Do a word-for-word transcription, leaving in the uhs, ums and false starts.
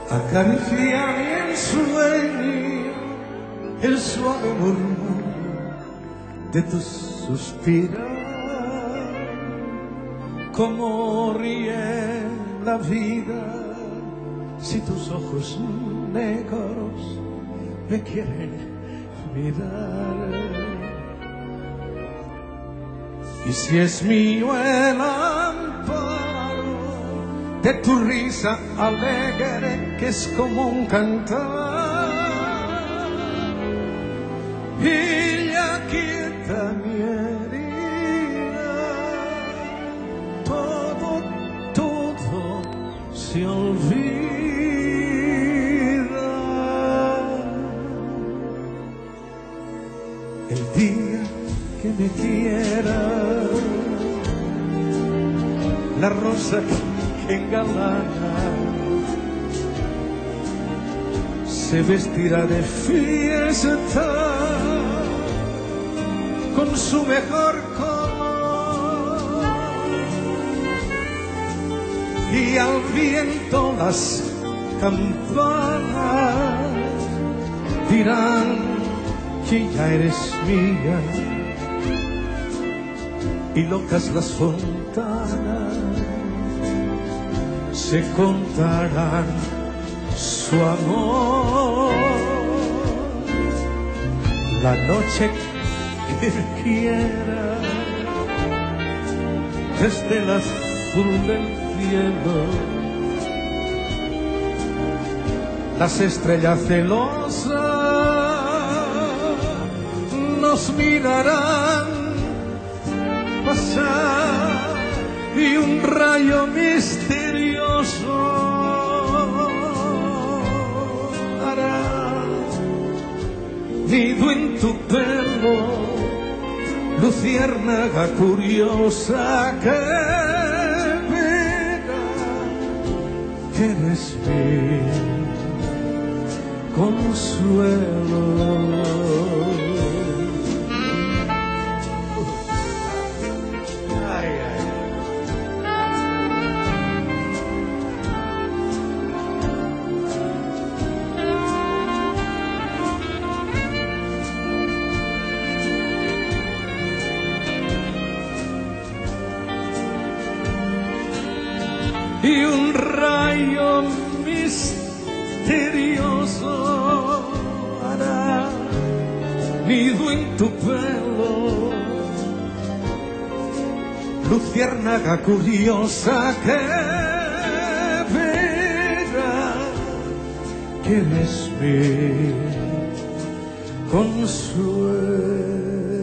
Acaricia mi ensueño el suave murmullo de tus suspiros. Cómo ríe la vida si tus ojos negros me quieren mirar. Y si es mío el amparo de tu risa alegre, que es como un cantar, y ya quieta mi herida, todo, todo se olvida. El día que me quiera, la rosa que engalana se vestirá de fiesta con su mejor color, y al viento las campanas dirán que ya eres mía, y locas las fontanas se contarán su amor. La noche que quiera, desde el azul del cielo, las estrellas celosas nos mirarán pasar, y un rayo misterioso hará nido en tu pelo, luciérnaga curiosa que verá que eres mi consuelo. Y un rayo misterioso hará nido en tu pelo, luciérnaga curiosa que verá que eres mi consuelo.